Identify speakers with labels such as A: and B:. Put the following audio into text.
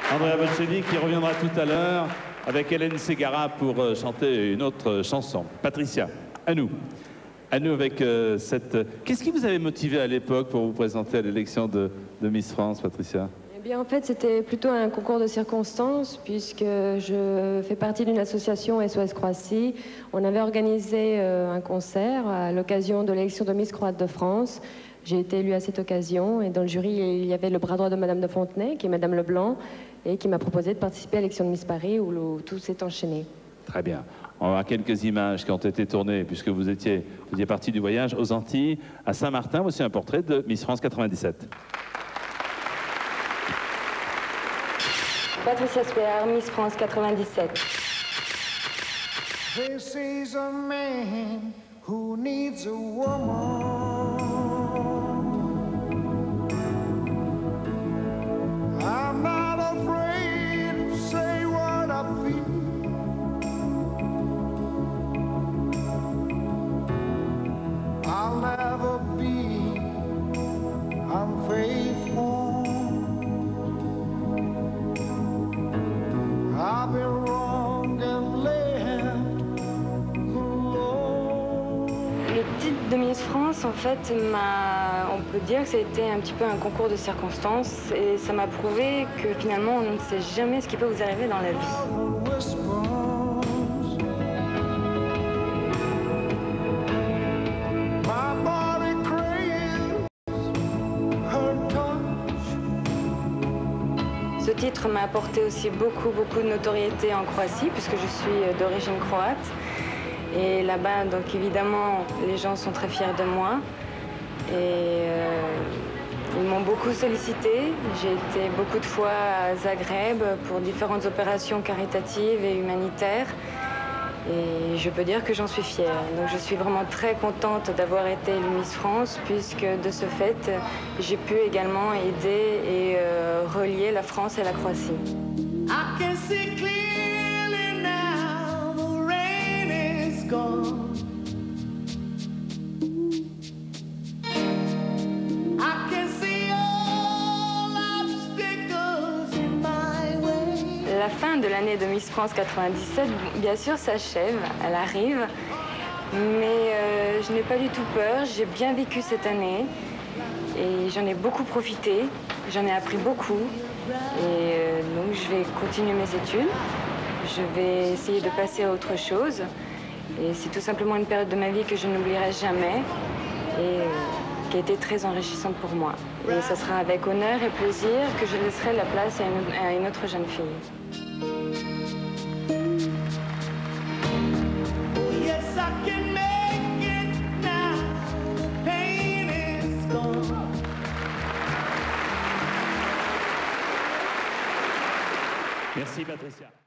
A: Andrea Bocelli qui reviendra tout à l'heure avec Hélène Ségara pour chanter une autre chanson. Patricia, à nous. À nous avec cette... Qu'est-ce qui vous avait motivé à l'époque pour vous présenter à l'élection de Miss France, Patricia?
B: Eh bien, en fait, c'était plutôt un concours de circonstances, puisque je fais partie d'une association SOS Croatie. On avait organisé un concert à l'occasion de l'élection de Miss Croate de France. J'ai été élue à cette occasion, et dans le jury, il y avait le bras droit de Madame de Fontenay, qui est Madame Leblanc, et qui m'a proposé de participer à l'élection de Miss Paris, où tout s'est enchaîné. Très
A: bien. On va voir quelques images qui ont été tournées, puisque vous faisiez partie du voyage aux Antilles, à Saint-Martin. Voici un portrait de Miss France 97.
B: Patricia Spear, Miss France 97.
C: This is a man who needs a woman. I'm not afraid to say what I feel. I'll never be unfaithful. I've been wrong and left alone.
B: Le titre de Miss France, en fait, on peut dire que c'était un petit peu un concours de circonstances et ça m'a prouvé que finalement on ne sait jamais ce qui peut vous arriver dans la vie. Ce titre m'a apporté aussi beaucoup de notoriété en Croatie, puisque je suis d'origine croate. Et là-bas, donc évidemment, les gens sont très fiers de moi. Et ils m'ont beaucoup sollicité. J'ai été beaucoup de fois à Zagreb pour différentes opérations caritatives et humanitaires. Et je peux dire que j'en suis fière. Donc je suis vraiment très contente d'avoir été élue Miss France, puisque de ce fait, j'ai pu également aider et relier la France et la Croatie.
C: I can see clearly now, the rain is gone. I can see all obstacles in my way.
B: La fin de l'année de Miss France 97, bien sûr, s'achève, elle arrive, mais je n'ai pas du tout peur, j'ai bien vécu cette année et j'en ai beaucoup profité, j'en ai appris beaucoup et donc je vais continuer mes études, je vais essayer de passer à autre chose et c'est tout simplement une période de ma vie que je n'oublierai jamais et qui a été très enrichissante pour moi. Et ce sera avec honneur et plaisir que je laisserai la place à une autre jeune fille.
A: Merci Patricia.